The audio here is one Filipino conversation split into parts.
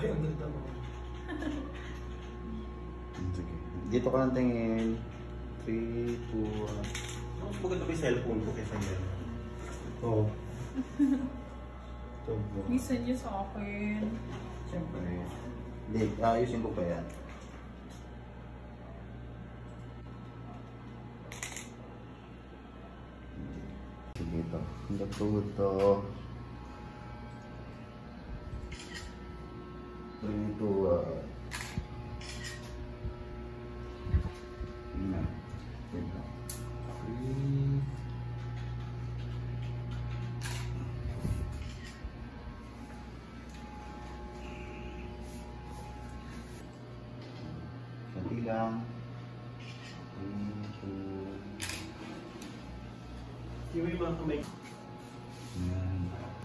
Ay, ang ganda mo. Sige. Dito ka lang tingin. 3, 2, 1. Mas maganda pa yung cellphone ko kaysa yan. Oo. Listen niyo sa akin. Siyempre. Hindi, ayusin ko pa yan. Sige ito. Hindi ko ito. 3, 2, 1. Nanti lang. Yung iba kamay. Yan.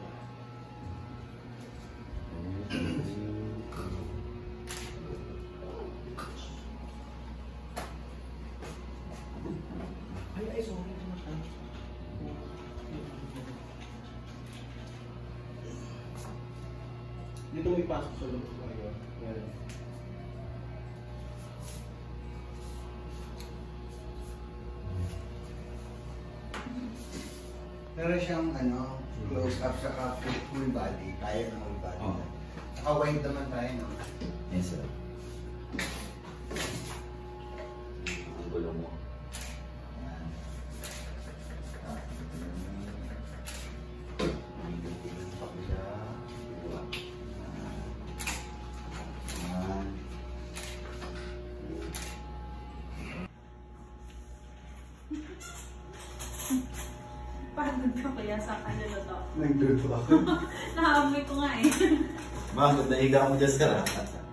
Ay, sorry. Dito mo ipasok sa loob ko ngayon. Yan. Meron siyang close up sa full body, kaya ng full body. Oh. Naka-wide naman tayo, no? Yes, sir. Ang gulo mo. Yan. Tigil-tigil pa ko siya. Diba? Yan. Pagod ka kaya sa kanila to. Nagduto ako. Naamoy ko nga eh. Bakit? Nahiga mo dyan, sir.